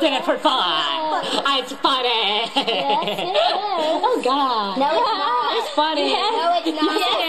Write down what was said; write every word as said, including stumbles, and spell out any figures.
did it for fun. It's funny. Yes, it is. Oh, God. No, it's not. It's funny. No, it's not.